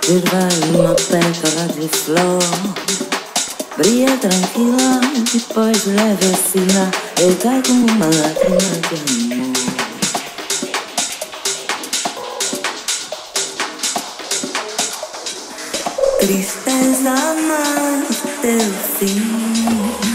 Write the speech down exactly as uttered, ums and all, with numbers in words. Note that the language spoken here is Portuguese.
Ver uma pétala de flor, brilha tranquila, depois leve a sina e cai como uma lágrima de amor. Tristeza mais teu fim.